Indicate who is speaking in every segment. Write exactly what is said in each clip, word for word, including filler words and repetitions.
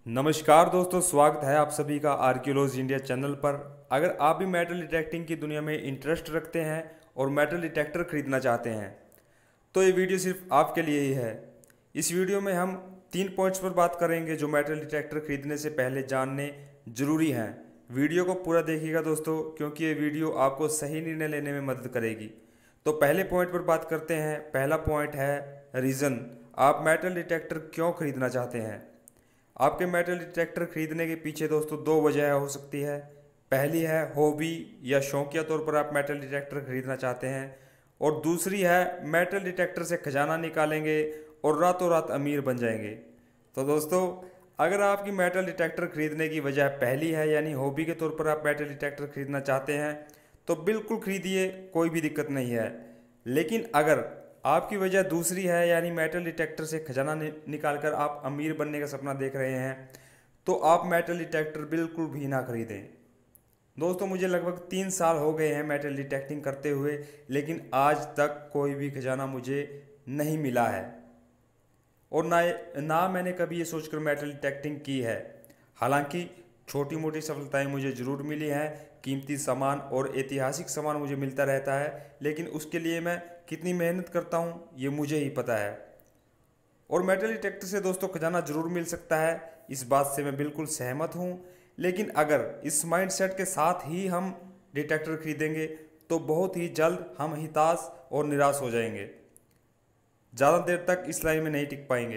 Speaker 1: नमस्कार दोस्तों, स्वागत है आप सभी का आर्कियोलॉजी इंडिया चैनल पर। अगर आप भी मेटल डिटेक्टिंग की दुनिया में इंटरेस्ट रखते हैं और मेटल डिटेक्टर खरीदना चाहते हैं तो ये वीडियो सिर्फ आपके लिए ही है। इस वीडियो में हम तीन पॉइंट्स पर बात करेंगे जो मेटल डिटेक्टर खरीदने से पहले जानने ज़रूरी हैं। वीडियो को पूरा देखिएगा दोस्तों, क्योंकि ये वीडियो आपको सही निर्णय लेने में मदद करेगी। तो पहले पॉइंट पर बात करते हैं। पहला पॉइंट है रीज़न, आप मेटल डिटेक्टर क्यों खरीदना चाहते हैं। आपके मेटल डिटेक्टर खरीदने के पीछे दोस्तों दो वजह हो सकती है। पहली है हॉबी या शौकिया तौर पर आप मेटल डिटेक्टर खरीदना चाहते हैं, और दूसरी है मेटल डिटेक्टर से खजाना निकालेंगे और रातों रात अमीर बन जाएंगे। तो दोस्तों, अगर आपकी मेटल डिटेक्टर खरीदने की वजह पहली है यानी हॉबी के तौर पर आप मेटल डिटेक्टर खरीदना चाहते हैं तो बिल्कुल खरीदिए, कोई भी दिक्कत नहीं है। लेकिन अगर आपकी वजह दूसरी है यानी मेटल डिटेक्टर से खजाना नि, निकाल कर आप अमीर बनने का सपना देख रहे हैं तो आप मेटल डिटेक्टर बिल्कुल भी ना खरीदें। दोस्तों, मुझे लगभग तीन साल हो गए हैं मेटल डिटेक्टिंग करते हुए, लेकिन आज तक कोई भी खजाना मुझे नहीं मिला है और ना ना मैंने कभी ये सोचकर मेटल डिटेक्टिंग की है। हालांकि छोटी मोटी सफलताएं मुझे ज़रूर मिली हैं, कीमती सामान और ऐतिहासिक सामान मुझे मिलता रहता है, लेकिन उसके लिए मैं कितनी मेहनत करता हूँ ये मुझे ही पता है। और मेटल डिटेक्टर से दोस्तों खजाना ज़रूर मिल सकता है, इस बात से मैं बिल्कुल सहमत हूँ। लेकिन अगर इस माइंडसेट के साथ ही हम डिटेक्टर खरीदेंगे तो बहुत ही जल्द हम हताश और निराश हो जाएंगे, ज़्यादा देर तक इस लाइन में नहीं टिक पाएंगे,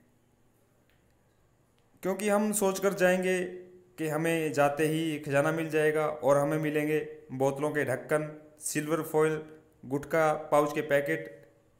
Speaker 1: क्योंकि हम सोच कर जाएंगे कि हमें जाते ही खजाना मिल जाएगा और हमें मिलेंगे बोतलों के ढक्कन, सिल्वर फॉइल, गुटखा पाउच के पैकेट,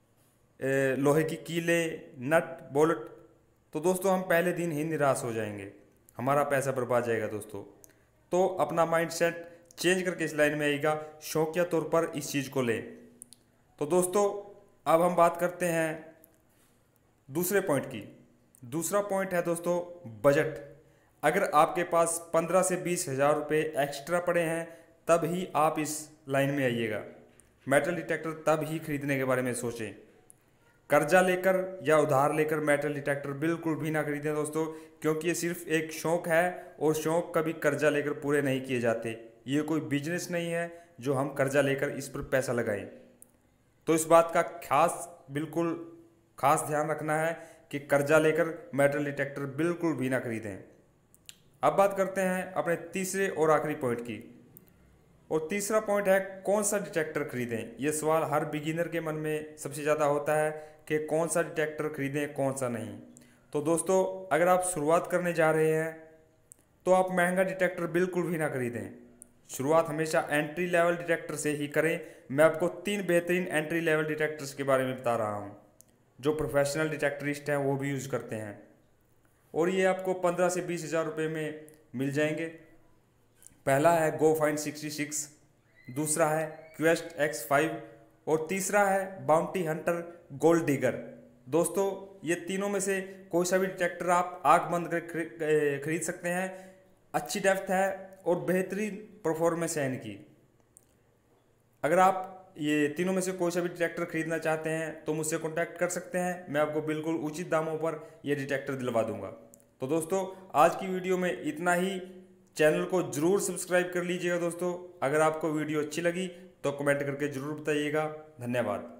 Speaker 1: लोहे की कीले, नट बोल्ट। तो दोस्तों हम पहले दिन ही निराश हो जाएंगे, हमारा पैसा बर्बाद जाएगा दोस्तों। तो अपना माइंडसेट चेंज करके इस लाइन में आएगा, शौकिया तौर पर इस चीज़ को लें। तो दोस्तों अब हम बात करते हैं दूसरे पॉइंट की। दूसरा पॉइंट है दोस्तों बजट। अगर आपके पास पंद्रह से बीस हज़ार रुपये एक्स्ट्रा पड़े हैं तब ही आप इस लाइन में आइएगा। मेटल डिटेक्टर तब ही खरीदने के बारे में सोचें। कर्जा लेकर या उधार लेकर मेटल डिटेक्टर बिल्कुल भी ना खरीदें दोस्तों, क्योंकि ये सिर्फ एक शौक़ है और शौक़ कभी कर्जा लेकर पूरे नहीं किए जाते। ये कोई बिजनेस नहीं है जो हम कर्जा लेकर इस पर पैसा लगाएं। तो इस बात का खास बिल्कुल खास ध्यान रखना है कि कर्जा लेकर मेटल डिटेक्टर बिल्कुल भी ना खरीदें। अब बात करते हैं अपने तीसरे और आखिरी पॉइंट की। और तीसरा पॉइंट है कौन सा डिटेक्टर खरीदें। ये सवाल हर बिगिनर के मन में सबसे ज़्यादा होता है कि कौन सा डिटेक्टर खरीदें कौन सा नहीं। तो दोस्तों अगर आप शुरुआत करने जा रहे हैं तो आप महंगा डिटेक्टर बिल्कुल भी ना खरीदें। शुरुआत हमेशा एंट्री लेवल डिटेक्टर से ही करें। मैं आपको तीन बेहतरीन एंट्री लेवल डिटेक्टर्स के बारे में बता रहा हूँ जो प्रोफेशनल डिटेक्टरिस्ट हैं वो भी यूज़ करते हैं, और ये आपको पंद्रह से बीस हज़ार रुपये में मिल जाएंगे। पहला है गो फाइंड सिक्सटी सिक्स, दूसरा है क्वेस्ट एक्स फाइव और तीसरा है बाउंटी हंटर गोल्ड डिगर। दोस्तों ये तीनों में से कोई सा भी डिटेक्टर आप आंख बंद कर खरीद सकते हैं। अच्छी डेप्थ है और बेहतरीन परफॉर्मेंस है इनकी। अगर आप ये तीनों में से कोई सा भी डिटेक्टर खरीदना चाहते हैं तो मुझसे कॉन्टैक्ट कर सकते हैं, मैं आपको बिल्कुल उचित दामों पर ये डिटेक्टर दिलवा दूंगा। तो दोस्तों आज की वीडियो में इतना ही। चैनल को जरूर सब्सक्राइब कर लीजिएगा दोस्तों। अगर आपको वीडियो अच्छी लगी तो कमेंट करके ज़रूर बताइएगा। धन्यवाद।